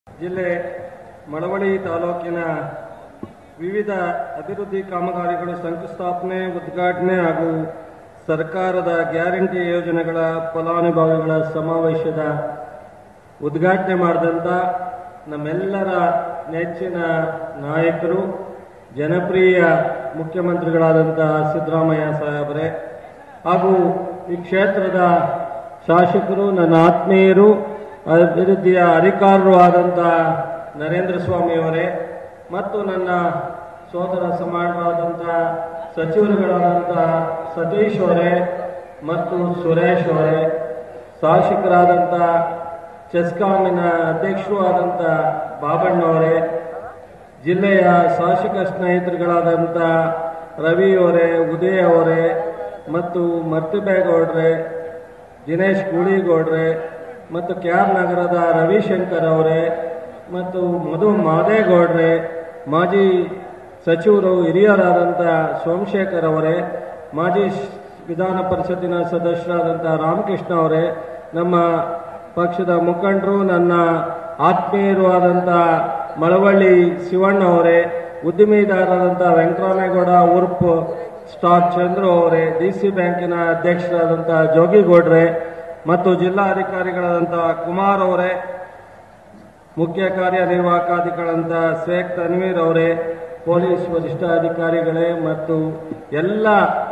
ಜಿಲ್ಲೆ ಮಳವಳ್ಳಿ ತಾಲೂಕಿನ ವಿವಿಧ ಅಭಿವೃದ್ಧಿ ಕಾಮಗಾರಿಗಳು ಶಂಕುಸ್ಥಾಪನೆ, ಉದ್ಘಾಟನೆ ಹಾಗೂ ಸರ್ಕಾರದ ಗ್ಯಾರಂಟಿ ಯೋಜನೆಗಳ ಫಲಾನುಭವಿಗಳ ಸಮಾವೇಶದ ಉದ್ಘಾಟನೆ ಮಾಡಿದಂಥ ನಮ್ಮೆಲ್ಲರ ನೆಚ್ಚಿನ ನಾಯಕರು, ಜನಪ್ರಿಯ ಮುಖ್ಯಮಂತ್ರಿಗಳಾದಂಥ ಸಿದ್ದರಾಮಯ್ಯ ಸಾಹೇಬರೇ ಹಾಗೂ ಈ ಕ್ಷೇತ್ರದ ಶಾಸಕರು, ನನ್ನ ಆತ್ಮೀಯರು, ಅಭಿವೃದ್ಧಿಯ ಅಧಿಕಾರರು ಆದಂಥ ನರೇಂದ್ರ ಸ್ವಾಮಿಯವರೇ ಮತ್ತು ನನ್ನ ಸೋದರ ಸಮಾನರಾದಂಥ ಸಚಿವರುಗಳಾದಂಥ ಸತೀಶ್ ಅವರೇ ಮತ್ತು ಸುರೇಶ್ ಅವರೇ, ಶಾಸಕರಾದಂಥ ಚೆಸ್ಕಾಮಿನ ಅಧ್ಯಕ್ಷರು ಆದಂಥ ಬಾಬಣ್ಣವರೇ, ಜಿಲ್ಲೆಯ ಶಾಸಕ ಸ್ನೇಹಿತರುಗಳಾದಂಥ ರವಿ ಅವರೇ, ಉದಯ್ ಅವರೇ ಮತ್ತು ಮರ್ತಿಬೇಗೌಡ್ರೆ, ದಿನೇಶ್ ಗೂಳಿಗೌಡ್ರೆ ಮತ್ತು ಕೆಆರ್ ನಗರದ ರವಿಶಂಕರ್ ಅವರೇ ಮತ್ತು ಮಧು ಮಾದೇಗೌಡ್ರೆ, ಮಾಜಿ ಸಚಿವರು ಹಿರಿಯರಾದಂಥ ಸೋಮಶೇಖರ್ ಅವರೇ, ಮಾಜಿ ವಿಧಾನ ಪರಿಷತ್ತಿನ ಸದಸ್ಯರಾದಂಥ ರಾಮಕೃಷ್ಣ ಅವರೇ, ನಮ್ಮ ಪಕ್ಷದ ಮುಖಂಡರು, ನನ್ನ ಆತ್ಮೀಯರು ಆದಂಥ ಮಳವಳ್ಳಿ ಶಿವಣ್ಣ ಅವರೇ, ಉದ್ದಿಮೆದಾರರಾದಂಥ ವೆಂಕಟರಾಮೇಗೌಡ ಉರ್ಫ್ ಸ್ಟಾರ್ ಚಂದ್ರು ಅವರೇ, ಡಿಸಿ ಬ್ಯಾಂಕಿನ ಅಧ್ಯಕ್ಷರಾದಂಥ ಜೋಗಿಗೌಡ್ರೆ ಮತ್ತು ಜಿಲ್ಲಾಧಿಕಾರಿಗಳಾದಂಥ ಕುಮಾರ್ ಅವರೇ, ಮುಖ್ಯ ಕಾರ್ಯನಿರ್ವಾಹಕಾಧಿಕಾರಿಗಳಾದಂಥ ಶೇಖ್ ತನ್ವೀರ್ ಅವರೇ, ಪೊಲೀಸ್ ವರಿಷ್ಠಾಧಿಕಾರಿಗಳೇ ಮತ್ತು ಎಲ್ಲ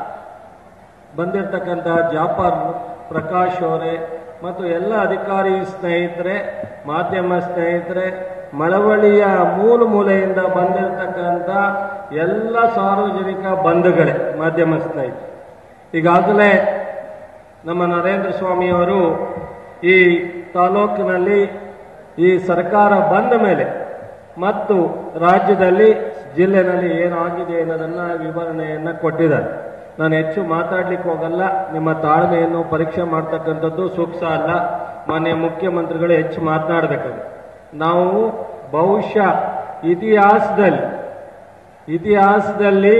ಬಂದಿರತಕ್ಕಂಥ ಜಾಫರ್ ಪ್ರಕಾಶ್ ಅವರೇ ಮತ್ತು ಎಲ್ಲ ಅಧಿಕಾರಿ ಸ್ನೇಹಿತರೆ, ಮಾಧ್ಯಮ ಸ್ನೇಹಿತರೆ, ಮಳವಳ್ಳಿಯ ಮೂಲ ಮೂಲೆಯಿಂದ ಬಂದಿರತಕ್ಕಂಥ ಎಲ್ಲ ಸಾರ್ವಜನಿಕ ಬಂಧುಗಳೇ, ಮಾಧ್ಯಮ ಸ್ನೇಹಿತರೆ, ಈಗಾಗಲೇ ನಮ್ಮ ನರೇಂದ್ರ ಸ್ವಾಮಿಯವರು ಈ ತಾಲೂಕಿನಲ್ಲಿ ಈ ಸರ್ಕಾರ ಬಂದ ಮೇಲೆ ಮತ್ತು ರಾಜ್ಯದಲ್ಲಿ ಜಿಲ್ಲೆನಲ್ಲಿ ಏನಾಗಿದೆ ಅನ್ನೋದನ್ನು ವಿವರಣೆಯನ್ನು ಕೊಟ್ಟಿದ್ದಾರೆ. ನಾನು ಹೆಚ್ಚು ಮಾತಾಡ್ಲಿಕ್ಕೆ ಹೋಗಲ್ಲ. ನಿಮ್ಮ ತಾಳ್ಮೆಯನ್ನು ಪರೀಕ್ಷೆ ಮಾಡ್ತಕ್ಕಂಥದ್ದು ಸೂಕ್ತ ಅಲ್ಲ. ಮಾನ್ಯ ಮುಖ್ಯಮಂತ್ರಿಗಳು ಹೆಚ್ಚು ಮಾತನಾಡಬೇಕಾದ್ರೆ ನಾವು ಬಹುಶಃ ಇತಿಹಾಸದಲ್ಲಿ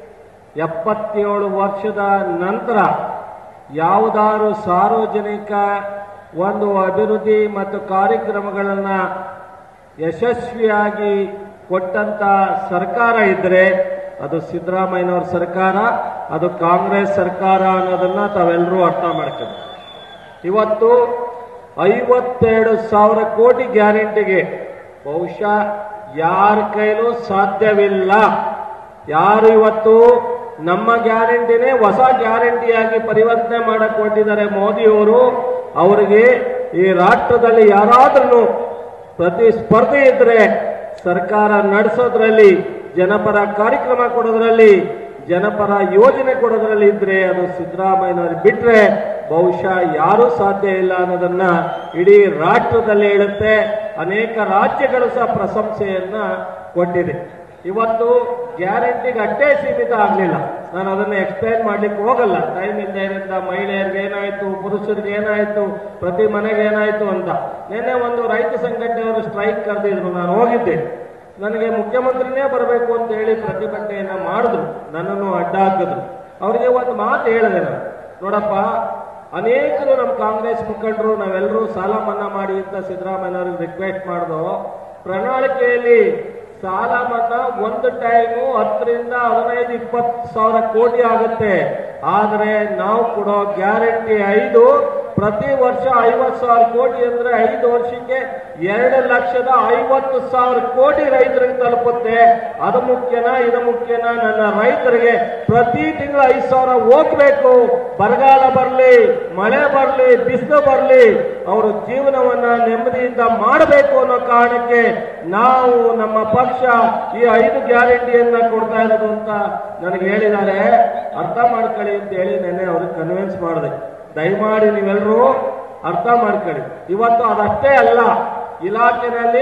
77 ವರ್ಷದ ನಂತರ ಯಾವುದಾದ್ರು ಸಾರ್ವಜನಿಕ ಒಂದು ಅಭಿವೃದ್ಧಿ ಮತ್ತು ಕಾರ್ಯಕ್ರಮಗಳನ್ನು ಯಶಸ್ವಿಯಾಗಿ ಕೊಟ್ಟಂತ ಸರ್ಕಾರ ಇದ್ರೆ ಅದು ಸಿದ್ದರಾಮಯ್ಯನವರ ಸರ್ಕಾರ, ಅದು ಕಾಂಗ್ರೆಸ್ ಸರ್ಕಾರ ಅನ್ನೋದನ್ನ ತಾವೆಲ್ಲರೂ ಅರ್ಥ ಮಾಡ್ಕೊಂಡು, ಇವತ್ತು 52,000 ಕೋಟಿ ಗ್ಯಾರಂಟಿಗೆ ಬಹುಶಃ ಯಾರ ಕೈಲೂ ಸಾಧ್ಯವಿಲ್ಲ. ಯಾರು ಇವತ್ತು ನಮ್ಮ ಗ್ಯಾರಂಟಿನೇ ಹೊಸ ಗ್ಯಾರಂಟಿಯಾಗಿ ಪರಿವರ್ತನೆ ಮಾಡಕ್ಕೆ ಹೊರಟಿದ್ದಾರೆ ಮೋದಿಯವರು, ಅವರಿಗೆ ಈ ರಾಷ್ಟ್ರದಲ್ಲಿ ಯಾರಾದ್ರೂ ಪ್ರತಿಸ್ಪರ್ಧೆ ಇದ್ರೆ ಸರ್ಕಾರ ನಡೆಸೋದ್ರಲ್ಲಿ, ಜನಪರ ಕಾರ್ಯಕ್ರಮ ಕೊಡೋದ್ರಲ್ಲಿ, ಜನಪರ ಯೋಜನೆ ಕೊಡೋದ್ರಲ್ಲಿ ಇದ್ರೆ ಅದು ಸಿದ್ದರಾಮಯ್ಯನವರು ಬಿಟ್ರೆ ಬಹುಶಃ ಯಾರೂ ಸಾಧ್ಯ ಇಲ್ಲ ಅನ್ನೋದನ್ನ ಇಡೀ ರಾಷ್ಟ್ರದಲ್ಲಿ ಹೇಳುತ್ತೆ. ಅನೇಕ ರಾಜ್ಯಗಳು ಸಹ ಪ್ರಶಂಸೆಯನ್ನ ಕೊಟ್ಟಿದೆ. ಇವತ್ತು ಗ್ಯಾರಂಟಿಗೆ ಅಷ್ಟೇ ಸೀಮಿತ ಆಗಲಿಲ್ಲ. ನಾನು ಅದನ್ನು ಎಕ್ಸ್ಪ್ಲೈನ್ ಮಾಡ್ಲಿಕ್ಕೆ ಹೋಗಲ್ಲ, ಟೈಮ್ ಇಲ್ಲದೆ ಇರೋದ್ರಿಂದ ಮಹಿಳೆಯರಿಗೆ ಏನಾಯ್ತು, ಪುರುಷರಿಗೆ ಏನಾಯ್ತು, ಪ್ರತಿ ಮನೆಗೆ ಏನಾಯ್ತು ಅಂತ. ನಿನ್ನೆ ಒಂದು ರೈತ ಸಂಘಟನೆಯವರು ಸ್ಟ್ರೈಕ್ ಕರೆದಿದ್ರು, ನಾನು ಹೋಗಿದ್ದೆ. ನನಗೆ ಮುಖ್ಯಮಂತ್ರಿನೇ ಬರಬೇಕು ಅಂತ ಹೇಳಿ ಪ್ರತಿಭಟನೆಯನ್ನ ಮಾಡಿದ್ರು, ನನ್ನನ್ನು ಅಡ್ಡ ಹಾಕಿದ್ರು. ಅವರಿಗೆ ಒಂದು ಮಾತು ಹೇಳಿದೆ ನಾನು, ನೋಡಪ್ಪ, ಅನೇಕರು ನಮ್ಮ ಕಾಂಗ್ರೆಸ್ ಮುಖಂಡರು ನಾವೆಲ್ಲರೂ ಸಾಲ ಮನ್ನಾ ಮಾಡಿ ಅಂತ ಸಿದ್ದರಾಮಯ್ಯನವ್ರಿಗೆ ರಿಕ್ವೆಸ್ಟ್ ಮಾಡಿದ್ರು. ಪ್ರಣಾಳಿಕೆಯಲ್ಲಿ ಸಾಲ ಮನ್ನಾ ಒಂದು ಟೈಮು 10ರಿಂದ 15-20 ಸಾವಿರ ಕೋಟಿ ಆಗುತ್ತೆ. ಆದರೆ ನಾವು ಕೊಡೋ ಗ್ಯಾರಂಟಿ 5 ಪ್ರತಿ ವರ್ಷ 50,000 ಕೋಟಿ ಅಂದ್ರೆ 5 ವರ್ಷಕ್ಕೆ 2,50,000 ಕೋಟಿ ರೈತರಿಗೆ ತಲುಪುತ್ತೆ. ಅದು ಮುಖ್ಯನಾ ಇದು ಮುಖ್ಯನಾ? ನನ್ನ ರೈತರಿಗೆ ಪ್ರತಿ ತಿಂಗಳು 5,000 ಹೋಗ್ಬೇಕು. ಬರಗಾಲ ಬರಲಿ, ಮಳೆ ಬರಲಿ, ಬಿಸಿಲು ಬರಲಿ, ಅವರು ಜೀವನವನ್ನ ನೆಮ್ಮದಿಯಿಂದ ಮಾಡಬೇಕು ಅನ್ನೋ ಕಾರಣಕ್ಕೆ ನಾವು ನಮ್ಮ ಪಕ್ಷ ಈ 5 ಗ್ಯಾರಂಟಿಯನ್ನ ಕೊಡ್ತಾ ಇರೋದು ಅಂತ ನನಗೆ ಹೇಳಿದ್ದಾರೆ. ಅರ್ಥ ಮಾಡ್ಕೊಳ್ಳಿ ಅಂತ ಹೇಳಿ ನೆನ್ನೆ ಅವ್ರಿಗೆ ಕನ್ವಿನ್ಸ್ ಮಾಡಿದೆ. ದಯಮಾಡಿ ನೀವೆಲ್ಲರೂ ಅರ್ಥ ಮಾಡ್ಕೊಳ್ಳಿ. ಇವತ್ತು ಅದಷ್ಟೇ ಅಲ್ಲ, ಇಲಾಖೆಯಲ್ಲಿ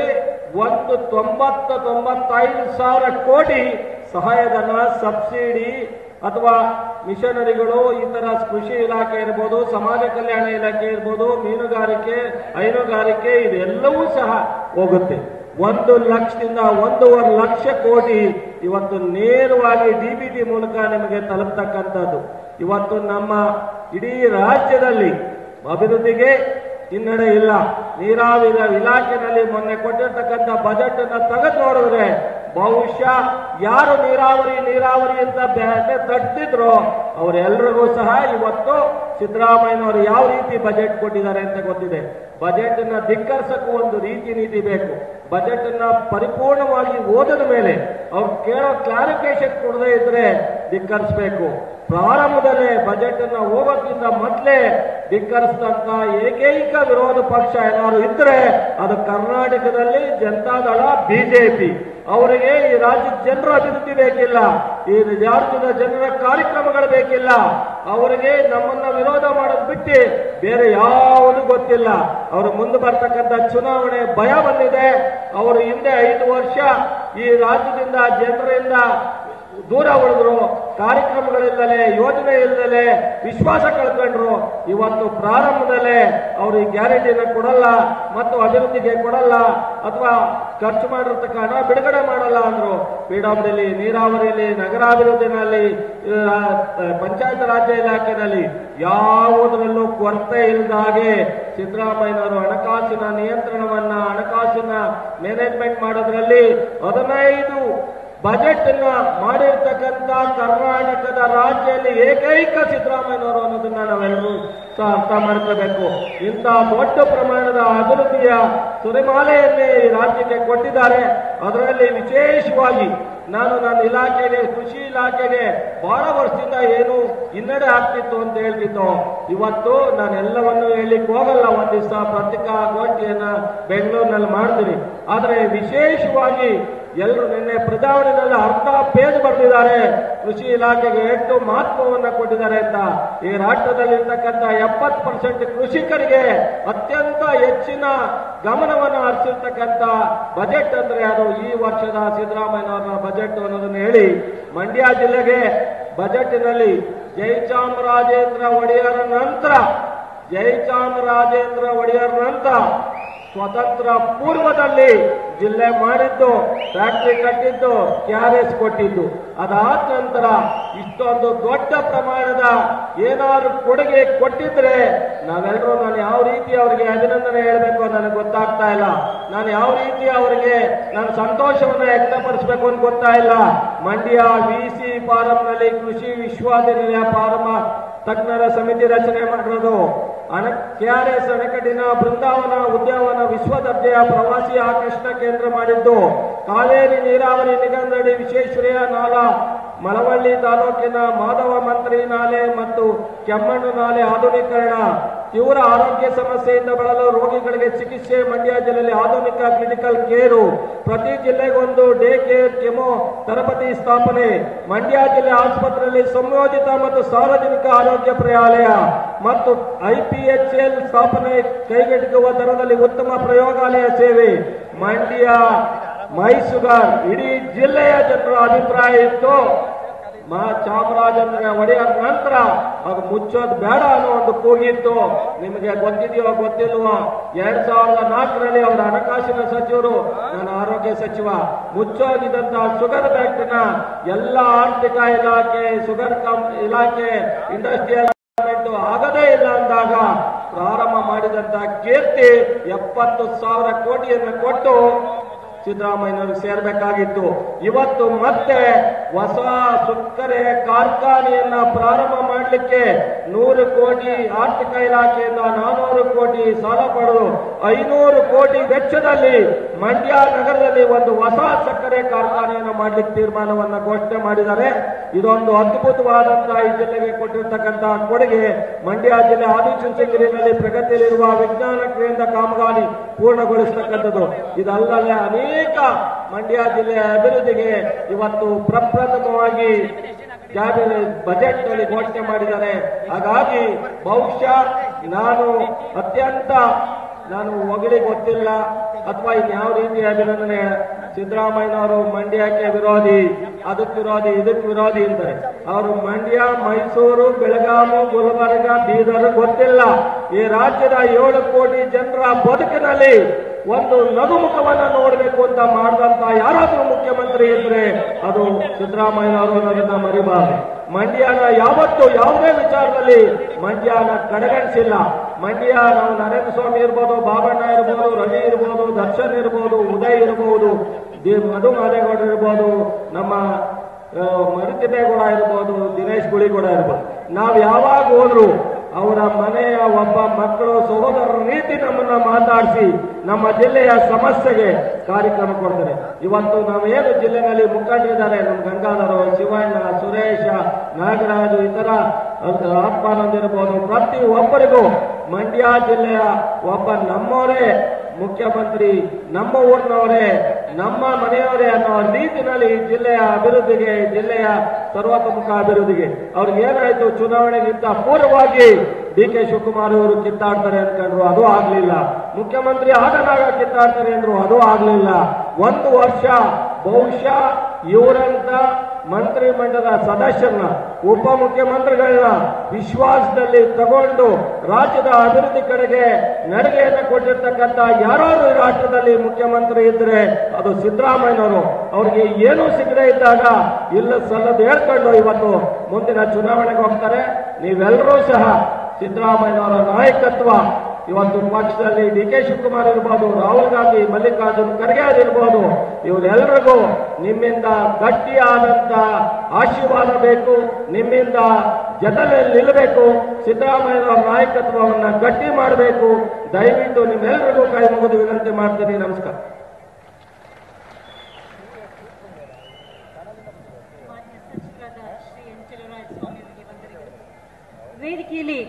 95,000 ಕೋಟಿ ಸಹಾಯಧನ, ಸಬ್ಸಿಡಿ ಅಥವಾ ಮಿಷನರಿಗಳು, ಈ ತರ ಕೃಷಿ ಇಲಾಖೆ ಇರ್ಬೋದು, ಸಮಾಜ ಕಲ್ಯಾಣ ಇಲಾಖೆ ಇರ್ಬೋದು, ಮೀನುಗಾರಿಕೆ, ಹೈನುಗಾರಿಕೆ, ಇದೆಲ್ಲವೂ ಸಹ ಹೋಗುತ್ತೆ. 1 ಲಕ್ಷದಿಂದ 1.5 ಲಕ್ಷ ಕೋಟಿ ಇವತ್ತು ನೇರವಾಗಿ ಡಿಬಿಟಿ ಮೂಲಕ ನಿಮಗೆ ತಲುಪತಕ್ಕಂಥದ್ದು. ಇವತ್ತು ನಮ್ಮ ಇಡೀ ರಾಜ್ಯದಲ್ಲಿ ಅಭಿವೃದ್ಧಿಗೆ ಹಿನ್ನಡೆ ಇಲ್ಲ. ನೀರಾವರಿ ಇಲಾಖೆಯಲ್ಲಿ ಮೊನ್ನೆ ಕೊಟ್ಟಿರ್ತಕ್ಕಂಥ ಬಜೆಟ್ ಅನ್ನ ತೆಗೆದು ನೋಡಿದ್ರೆ ಬಹುಶಃ ಯಾರು ನೀರಾವರಿ ಅಂತ ತಟ್ಟಿದ್ರು ಅವರೆಲ್ಲರಿಗೂ ಸಹ ಇವತ್ತು ಸಿದ್ದರಾಮಯ್ಯನವರು ಯಾವ ರೀತಿ ಬಜೆಟ್ ಕೊಟ್ಟಿದ್ದಾರೆ ಅಂತ ಗೊತ್ತಿದೆ. ಬಜೆಟ್ ಅನ್ನ ಧಿಕ್ಕರಿಸಕ್ಕೂ ಒಂದು ರೀತಿ ನೀತಿ ಬೇಕು. ಬಜೆಟ್ ಅನ್ನ ಪರಿಪೂರ್ಣವಾಗಿ ಓದಿದ ಮೇಲೆ ಅವ್ರು ಕೇಳೋ ಕ್ಲಾರಿಫಿಕೇಶನ್ ಕೊಡದೇ ಇದ್ರೆ ಧಿಕ್ಕರಿಸಬೇಕು. ಪ್ರಾರಂಭದಲ್ಲೇ ಬಜೆಟ್ ಅನ್ನ ಹೋಗೋಕ್ಕಿಂತ ಮೊದಲೇ ಧಿಕ್ಕರಿಸಿದಂತ ಏಕೈಕ ವಿರೋಧ ಪಕ್ಷ ಏನಾದ್ರು ಇದ್ರೆ ಅದು ಕರ್ನಾಟಕದಲ್ಲಿ ಜನತಾದಳ ಬಿಜೆಪಿ. ಅವರಿಗೆ ಈ ರಾಜ್ಯದ ಜನರ ಅಭಿವೃದ್ಧಿ ಬೇಕಿಲ್ಲ, ಈ ರಾಜ್ಯದ ಜನರ ಕಾರ್ಯಕ್ರಮಗಳು ಬೇಕಿಲ್ಲ. ಅವರಿಗೆ ನಮ್ಮನ್ನ ವಿರೋಧ ಮಾಡೋದು ಬಿಟ್ಟು ಬೇರೆ ಯಾವುದು ಗೊತ್ತಿಲ್ಲ. ಅವರು ಮುಂದೆ ಬರ್ತಕ್ಕಂಥ ಚುನಾವಣೆ ಭಯ ಬಂದಿದೆ. ಅವರು ಹಿಂದೆ 5 ವರ್ಷ ಈ ರಾಜ್ಯದಿಂದ ಜನರಿಂದ ದೂರ ಉಳಿದ್ರು, ಕಾರ್ಯಕ್ರಮಗಳಿಲ್ಲದೆ, ಯೋಜನೆ ಇಲ್ಲದೆ ವಿಶ್ವಾಸ ಕಳ್ಕೊಂಡ್ರು. ಇವತ್ತು ಪ್ರಾರಂಭದಲ್ಲೇ ಅವರು ಈ ಗ್ಯಾರಂಟಿನ ಕೊಡಲ್ಲ ಮತ್ತು ಅಭಿವೃದ್ಧಿಗೆ ಕೊಡಲ್ಲ ಅಥವಾ ಖರ್ಚು ಮಾಡಿರ್ತಕ್ಕ ಹಣ ಬಿಡುಗಡೆ ಮಾಡಲ್ಲ ಅಂದ್ರು. ಪಿಡಬ್ಲ್ಯೂಡಿ, ನೀರಾವರಿಯಲ್ಲಿ, ನಗರಾಭಿವೃದ್ಧಿನಲ್ಲಿ, ಪಂಚಾಯತ್ ರಾಜ್ಯ ಇಲಾಖೆಯಲ್ಲಿ ಯಾವುದರಲ್ಲೂ ಕೊರತೆ ಇಲ್ಲದ ಹಾಗೆ ಸಿದ್ದರಾಮಯ್ಯನವರು ಹಣಕಾಸಿನ ನಿಯಂತ್ರಣವನ್ನ, ಹಣಕಾಸಿನ ಮ್ಯಾನೇಜ್ಮೆಂಟ್ ಮಾಡೋದ್ರಲ್ಲಿ 15 ಬಜೆಟ್ ಅನ್ನ ಮಾಡಿರ್ತಕ್ಕಂಥ ಕರ್ನಾಟಕದ ರಾಜ್ಯದಲ್ಲಿ ಏಕೈಕ ಸಿದ್ದರಾಮಯ್ಯನವರು ಅನ್ನೋದನ್ನ ನಾವೆಲ್ಲರೂ ಸಹ ಅರ್ಥ ಮಾಡ್ಕೋಬೇಕು. ಇಂಥ ದೊಡ್ಡ ಪ್ರಮಾಣದ ಅಭಿವೃದ್ಧಿಯ ಸುರಿಮಾಲೆಯನ್ನೇ ಈ ರಾಜ್ಯಕ್ಕೆ ಕೊಟ್ಟಿದ್ದಾರೆ. ಅದರಲ್ಲಿ ವಿಶೇಷವಾಗಿ ನನ್ನ ಇಲಾಖೆಗೆ, ಕೃಷಿ ಇಲಾಖೆಗೆ ಬಹಳ ವರ್ಷದಿಂದ ಏನು ಹಿನ್ನಡೆ ಆಗ್ತಿತ್ತು ಅಂತ ಹೇಳ್ತಿತ್ತು. ಇವತ್ತು ನಾನೆಲ್ಲವನ್ನು ಹೇಳಲಿಕ್ಕೆ ಹೋಗಲ್ಲ. ಒಂದ್ ದಿವಸ ಪತ್ರಿಕಾಗೋಷ್ಠಿಯನ್ನ ಬೆಂಗಳೂರಿನಲ್ಲಿ ಮಾಡ್ತೀನಿ. ಆದರೆ ವಿಶೇಷವಾಗಿ ಎಲ್ಲರೂ ನಿನ್ನೆ ಪ್ರಜಾವಣೆಯಲ್ಲಿ ಅರ್ಧ ಪೇಜ್ ಬರೆದಿದ್ದಾರೆ ಕೃಷಿ ಇಲಾಖೆಗೆ ಎಷ್ಟು ಮಹತ್ವವನ್ನು ಕೊಟ್ಟಿದ್ದಾರೆ ಅಂತ. ಈ ರಾಷ್ಟ್ರದಲ್ಲಿರ್ತಕ್ಕಂಥ 70% ಕೃಷಿಕರಿಗೆ ಅತ್ಯಂತ ಹೆಚ್ಚಿನ ಗಮನವನ್ನು ಹರಿಸಿರ್ತಕ್ಕಂಥ ಬಜೆಟ್ ಅಂದ್ರೆ ಅದು ಈ ವರ್ಷದ ಸಿದ್ದರಾಮಯ್ಯನವರ ಬಜೆಟ್ ಅನ್ನೋದನ್ನು ಹೇಳಿ, ಮಂಡ್ಯ ಜಿಲ್ಲೆಗೆ ಬಜೆಟ್ನಲ್ಲಿ ಜಯಚಾಮರಾಜೇಂದ್ರ ಒಡೆಯರ್ ನಂತರ ಸ್ವತಂತ್ರ ಪೂರ್ವದಲ್ಲಿ ಜಿಲ್ಲೆ ಮಾಡಿದ್ದು, ಫ್ಯಾಕ್ಟರಿ ಕಟ್ಟಿದ್ದು, KRS ಕೊಟ್ಟಿದ್ದು. ಅದಾದ ನಂತರ ಇಷ್ಟೊಂದು ದೊಡ್ಡ ಪ್ರಮಾಣದ ಏನಾದ್ರು ಕೊಡುಗೆ ಕೊಟ್ಟಿದ್ರೆ ನಾವೆಲ್ಲರೂ ನಾನು ಯಾವ ರೀತಿ ಅವರಿಗೆ ಅಭಿನಂದನೆ ಹೇಳಬೇಕು ನನಗೆ ಗೊತ್ತಾಗ್ತಾ ಇಲ್ಲ. ನಾನು ಯಾವ ರೀತಿ ಅವರಿಗೆ ನಾನು ಸಂತೋಷವನ್ನು ವ್ಯಕ್ತಪಡಿಸಬೇಕು ಅಂತ ಗೊತ್ತಾ ಇಲ್ಲ. ಮಂಡ್ಯ VC ಫಾರಂನಲ್ಲಿ ಕೃಷಿ ವಿಶ್ವವಿದ್ಯಾನಿಲಯ ಫಾರಂ ತಜ್ಞರ ಸಮಿತಿ ರಚನೆ ಮಾಡಿರೋದು, KRS ಅಣೆಕಟ್ಟಿನ ಬೃಂದಾವನ ಉದ್ಯಾನವನ ವಿಶ್ವ ದರ್ಜೆಯ ಪ್ರವಾಸಿ ಆಕರ್ಷಣಾ ಕೇಂದ್ರ ಮಾಡಿದ್ದು, ಕಾವೇರಿ ನೀರಾವರಿ ನಿಗಮದಡಿ ವಿಶ್ವೇಶ್ವರಯ್ಯ ನಾಲಾ, ಮಳವಳ್ಳಿ ತಾಲೂಕಿನ ಮಾಧವ ಮಂತ್ರಿ ನಾಲೆ ಮತ್ತು ಕೆಮ್ಮಣ್ಣು ನಾಲೆ ಆಧುನೀಕರಣ, ತೀವ್ರ ಆರೋಗ್ಯ ಸಮಸ್ಯೆಯಿಂದ ಬಳಲುವ ರೋಗಿಗಳಿಗೆ ಚಿಕಿತ್ಸೆ, ಮಂಡ್ಯ ಜಿಲ್ಲೆಯಲ್ಲಿ ಆಧುನಿಕ ಕ್ಲಿನಿಕಲ್ ಕೇರು, ಪ್ರತಿ ಜಿಲ್ಲೆಗೊಂದು ಡೇ ಕೇರ್ ಕೆಮೋ ತರಬೇತಿ ಸ್ಥಾಪನೆ, ಮಂಡ್ಯ ಜಿಲ್ಲೆ ಆಸ್ಪತ್ರೆಯಲ್ಲಿ ಸಂಯೋಜಿತ ಮತ್ತು ಸಾರ್ವಜನಿಕ ಆರೋಗ್ಯ ಪ್ರಯೋಗಾಲಯ ಮತ್ತು IPHL ಸ್ಥಾಪನೆ, ಕೈಗೆಟುಕುವ ದರದಲ್ಲಿ ಉತ್ತಮ ಪ್ರಯೋಗಾಲಯ ಸೇವೆ. ಮಂಡ್ಯ ಮೈಸೂರು ಇಡೀ ಜಿಲ್ಲೆಯ ಜನರ ಅಭಿಪ್ರಾಯ ಇತ್ತು. ಚಾಮರಾಜೇಂದ್ರ ಒಡೆಯರ್ ನಂತರ ಅದು ಮುಚ್ಚೋದು ಬೇಡ ಅನ್ನೋ ಒಂದು ಕೂಗಿತ್ತು. ನಿಮಗೆ ಗೊತ್ತಿದೆಯೋ ಗೊತ್ತಿಲ್ವೋ, 2004ರಲ್ಲಿ ಅವರ ಹಣಕಾಸಿನ ಸಚಿವರು, ನಾನು ಆರೋಗ್ಯ ಸಚಿವ, ಮುಚ್ಚೋಗಿದ್ದಂತ ಶುಗರ್ ಫ್ಯಾಕ್ಟರಿನ ಎಲ್ಲ ಆರ್ಥಿಕ ಇಲಾಖೆ, ಶುಗರ್ ಇಲಾಖೆ, ಇಂಡಸ್ಟ್ರಿಯಲ್ ಆಗದೇ ಇಲ್ಲ ಅಂದಾಗ ಪ್ರಾರಂಭ ಮಾಡಿದಂತ ಕೀರ್ತಿ 70,000 ಕೋಟಿಯನ್ನು ಕೊಟ್ಟು ಸಿದ್ದರಾಮಯ್ಯನವರು ಸೇರಬೇಕಾಗಿತ್ತು. ಇವತ್ತು ಮತ್ತೆ ಹೊಸ ಸಕ್ಕರೆ ಕಾರ್ಖಾನೆಯನ್ನ ಪ್ರಾರಂಭ ಮಾಡಲಿಕ್ಕೆ 100 ಕೋಟಿ ಆರ್ಥಿಕ ಇಲಾಖೆಯಿಂದ 400 ಕೋಟಿ ಸಾಲ ಪಡೆದು 500 ಕೋಟಿ ವೆಚ್ಚದಲ್ಲಿ ಮಂಡ್ಯ ನಗರದಲ್ಲಿ ಒಂದು ಹೊಸ ಸಕ್ಕರೆ ಕಾರ್ಖಾನೆಯನ್ನು ಮಾಡಲಿಕ್ಕೆ ತೀರ್ಮಾನವನ್ನ ಘೋಷಣೆ ಮಾಡಿದ್ದಾರೆ. ಇದೊಂದು ಅದ್ಭುತವಾದಂತಹ ಈ ಜಿಲ್ಲೆಗೆ ಕೊಟ್ಟಿರ್ತಕ್ಕಂಥ ಕೊಡುಗೆ. ಮಂಡ್ಯ ಜಿಲ್ಲೆ ಆದಿಚುಂಚನಗಿರಿಯಲ್ಲಿ ಪ್ರಗತಿಯಲ್ಲಿರುವ ವಿಜ್ಞಾನ ಕೇಂದ್ರ ಕಾಮಗಾರಿ ಪೂರ್ಣಗೊಳಿಸತಕ್ಕಂಥದ್ದು. ಇದಲ್ಲದೆ ಅನೇಕ ಮಂಡ್ಯ ಜಿಲ್ಲೆಯ ಅಭಿವೃದ್ಧಿಗೆ ಇವತ್ತು ಪ್ರಪ್ರಥಮವಾಗಿ ಬಜೆಟ್ ನಲ್ಲಿ ಘೋಷಣೆ ಮಾಡಿದ್ದಾರೆ. ಹಾಗಾಗಿ ಬಹುಶಃ ನಾನು ಹೊಗಳಿ ಗೊತ್ತಿಲ್ಲ ಅಥವಾ ಇನ್ಯಾವ ರೀತಿ ಅಭಿನಂದನೆ. ಸಿದ್ದರಾಮಯ್ಯನವರು ಮಂಡ್ಯಕ್ಕೆ ವಿರೋಧಿ, ಅದಕ್ಕೆ ವಿರೋಧಿ, ಇದಕ್ಕೆ ವಿರೋಧಿ ಅಂತಾರೆ. ಅವರು ಮಂಡ್ಯ, ಮೈಸೂರು, ಬೆಳಗಾವಿ, ಗುಲ್ಬರ್ಗ, ಬೀದರ್ ಗೊತ್ತಿಲ್ಲ. ಈ ರಾಜ್ಯದ 7 ಕೋಟಿ ಜನರ ಬದುಕಿನಲ್ಲಿ ಒಂದು ನಗುಮುಖವನ್ನ ನೋಡಬೇಕು ಅಂತ ಮಾಡಿದಂತ ಯಾರಾದ್ರೂ ಮುಖ್ಯಮಂತ್ರಿ ಇದ್ರೆ ಅದು ಸಿದ್ದರಾಮಯ್ಯನವರು ಅನ್ನೋದನ್ನ ಮರಿಬಾರದು. ಮಂಡ್ಯನ ಯಾವತ್ತೂ ಯಾವುದೇ ವಿಚಾರದಲ್ಲಿ ಮಂಡ್ಯನ ಕಡೆಗಣಿಸಿಲ್ಲ. ಮಂಡ್ಯ ನಾವು ನರೇಂದ್ರ ಸ್ವಾಮಿ ಇರ್ಬೋದು, ಬಾಬಣ್ಣ ಇರ್ಬೋದು, ರವಿ ಇರ್ಬೋದು, ದರ್ಶನ್ ಇರ್ಬೋದು, ಉದಯ್ ಇರ್ಬೋದು, ಮಧು ಮಾದೇಗೌಡ ಇರ್ಬೋದು, ನಮ್ಮ ಮರಿತಿಬೇಗೌಡ ಇರ್ಬೋದು, ದಿನೇಶ್ ಗುಳಿಗೌಡ ಇರ್ಬೋದು. ನಾವು ಯಾವಾಗ ಹೋದ್ರು ಅವರ ಮನೆಯ ಒಬ್ಬ ಮಕ್ಕಳು ಸಹೋದರರ ರೀತಿ ನಮ್ಮನ್ನ ಮಾತಾಡಿಸಿ ನಮ್ಮ ಜಿಲ್ಲೆಯ ಸಮಸ್ಯೆಗೆ ಕಾರ್ಯಕ್ರಮ ಕೊಡ್ತಾರೆ. ಇವತ್ತು ನಾವೇನು ಜಿಲ್ಲೆಯಲ್ಲಿ ಮುಖಂಡರಿದ್ದಾರೆ, ನಮ್ಮ ಗಂಗಾಧರ, ಶಿವಣ್ಣ, ಸುರೇಶ, ನಾಗರಾಜು, ಇತರ ಆತ್ಮಾನಂದ್ ಇರ್ಬೋದು, ಪ್ರತಿ ಒಬ್ಬರಿಗೂ ಮಂಡ್ಯ ಜಿಲ್ಲೆಯ ಒಬ್ಬ ನಮ್ಮವರೇ ಮುಖ್ಯಮಂತ್ರಿ, ನಮ್ಮ ಊರಿನವರೇ, ನಮ್ಮ ಮನೆಯವರೇ ಅನ್ನೋ ರೀತಿಯಲ್ಲಿ ಜಿಲ್ಲೆಯ ಅಭಿವೃದ್ಧಿಗೆ, ಜಿಲ್ಲೆಯ ಸರ್ವತೋಮುಖ ಅಭಿವೃದ್ಧಿಗೆ ಅವ್ರಿಗೆ ಏನಾಯ್ತು, ಚುನಾವಣೆಗಿಂತ ಪೂರ್ವವಾಗಿ ಡಿ.ಕೆ. ಶಿವಕುಮಾರ್ ಅವರು ಕಿತ್ತಾಡ್ತಾರೆ ಅನ್ಕೊಂಡ್ರು, ಅದು ಆಗ್ಲಿಲ್ಲ. ಮುಖ್ಯಮಂತ್ರಿ ಆಗದಾಗ ಕಿತ್ತಾಡ್ತಾರೆ ಅಂದ್ರು, ಅದು ಆಗ್ಲಿಲ್ಲ. ಒಂದು ವರ್ಷ ಬಹುಶಃ ಇವರಂತ ಮಂತ್ರಿಮಂಡಲದ ಸದಸ್ಯರನ್ನ, ಉಪಮುಖ್ಯಮಂತ್ರಿಗಳನ್ನ ವಿಶ್ವಾಸದಲ್ಲಿ ತಗೊಂಡು ರಾಜ್ಯದ ಅಭಿವೃದ್ಧಿ ಕಡೆಗೆ ನಡಿಗೆಯನ್ನು ಕೊಟ್ಟಿರ್ತಕ್ಕಂಥ ಯಾರಾದ್ರೂ ಈ ರಾಷ್ಟ್ರದಲ್ಲಿ ಮುಖ್ಯಮಂತ್ರಿ ಇದ್ರೆ ಅದು ಸಿದ್ದರಾಮಯ್ಯನವರು. ಅವ್ರಿಗೆ ಏನೂ ಸಿಗದೆ ಇದ್ದಾಗ ಇಲ್ಲ ಸಲ್ಲದು ಹೇಳ್ಕೊಂಡು ಇವತ್ತು ಮುಂದಿನ ಚುನಾವಣೆಗೆ ಹೋಗ್ತಾರೆ. ನೀವೆಲ್ಲರೂ ಸಹ ಸಿದ್ದರಾಮಯ್ಯನವರ ನಾಯಕತ್ವ ಇವತ್ತು ಪಕ್ಷದಲ್ಲಿ ಡಿ.ಕೆ. ಶಿವಕುಮಾರ್ ಇರ್ಬೋದು, ರಾಹುಲ್ ಗಾಂಧಿ, ಮಲ್ಲಿಕಾರ್ಜುನ್ ಖರ್ಗೆ ಇರ್ಬೋದು, ಇವರೆಲ್ಲರಿಗೂ ನಿಮ್ಮಿಂದ ಗಟ್ಟಿಯಾದಂತ ಆಶೀರ್ವಾದ ಬೇಕು, ನಿಮ್ಮಿಂದ ಜೊತೆಯಲ್ಲಿ ನಿಲ್ಲಬೇಕು, ಸಿದ್ದರಾಮಯ್ಯನವರ ನಾಯಕತ್ವವನ್ನು ಗಟ್ಟಿ ಮಾಡಬೇಕು. ದಯವಿಟ್ಟು ನಿಮ್ಮೆಲ್ಲರಿಗೂ ಕೈ ಮುಗಿದು ವಿನಂತಿ ಮಾಡ್ತೀನಿ. ನಮಸ್ಕಾರ. ವೇದಿಕೆಯಲ್ಲಿ